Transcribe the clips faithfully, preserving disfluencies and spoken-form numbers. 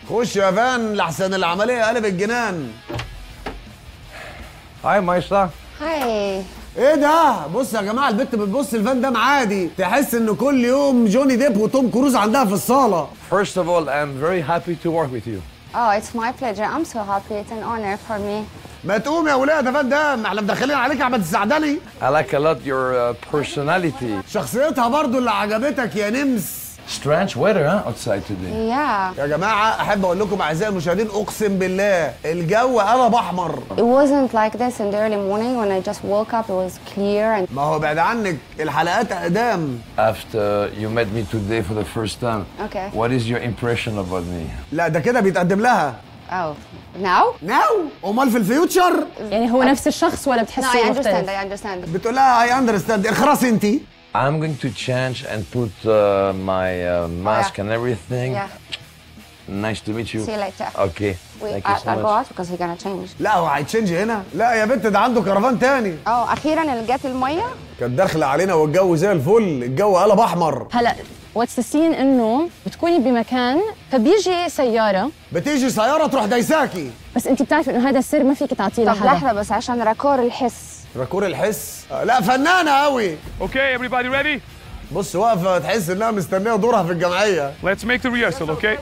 خش يا فان لحسن العمليه قلب الجنان. هاي مايستا. هاي. ايه ده؟ بص يا جماعه البت بتبص لفان دام عادي، تحس ان كل يوم جوني ديب وتوم كروز عندها في الصاله. First of all, I'm very happy to work with you. Oh, it's my pleasure. I'm so happy. It's an honor for me. ما تقوم يا ولاد يا فان دام، احنا مدخلين عليك يا عبد السعدلي. I like a lot your uh, personality. شخصيتها برضو اللي عجبتك يا نمس. Strange weather, huh, outside today. Yeah. يا جماعه احب اقول لكم اعزائي المشاهدين اقسم بالله الجو قلب احمر. It wasn't like this in the early morning when I just woke up. It was clear and. ما هو بعد عنك الحلقات اقدام. After you met me today for the first time. Okay. What is your impression about me? لا ده كده بيتقدم لها. Oh. Now? ناو امال في الفيوتشر؟ يعني هو نفس الشخص ولا No, بتحسيه I مختلف؟ understand. I understand. بتقول لها اي اندرستاند اخرسي انت. I'm going to change and put uh, my uh, mask yeah. and everything. Yeah. Nice to meet you. See you later. Okay. Wait, Thank you I, so I'll go much. out because we're gonna change. لا هو هيتشنج هنا؟ لا يا بنت ده عنده كرفان تاني. اه اخيرا جت الميه. كانت داخله علينا والجو زي الفل، الجو قلب احمر. هلا واتس ذا سين انه بتكوني بمكان فبيجي سياره، بتيجي سياره تروح دايساكي. بس انت بتعرفي انه هذا السر ما فيك تعطيه طب لحدا. لحظه بس عشان راكور الحس. راكور الحس؟ آه لا فنانه قوي. Okay, everybody ready? بص واقفه تحس انها مستنيه دورها في الجمعيه. Let's make the rehearsal, okay?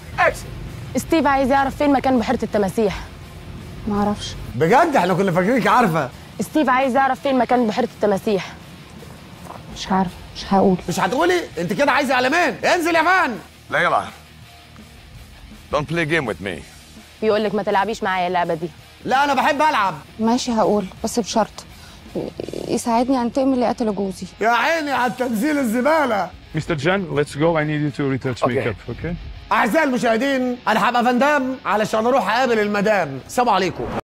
ستيف عايز يعرف فين مكان بحيره التماسيح. ما اعرفش. بجد احنا كنا فاكرينك عارفه. ستيف عايز يعرف فين مكان بحيره التماسيح. مش عارفه، مش هقول. مش هتقولي؟ انت كده عايزه اعلامين، انزل يا فان. Layla, don't play a game with me. بيقول لك ما تلعبيش معايا اللعبه دي. لا انا بحب العب. ماشي هقول بس بشرط يساعدني انتقم اللي قتل جوزي. يا عيني على التنزيل الزباله. Mister Jan, let's go. I need you to retouch Okay. makeup, okay? اعزائي المشاهدين انا هبقى فان دام علشان اروح اقابل المدام. السلام عليكم.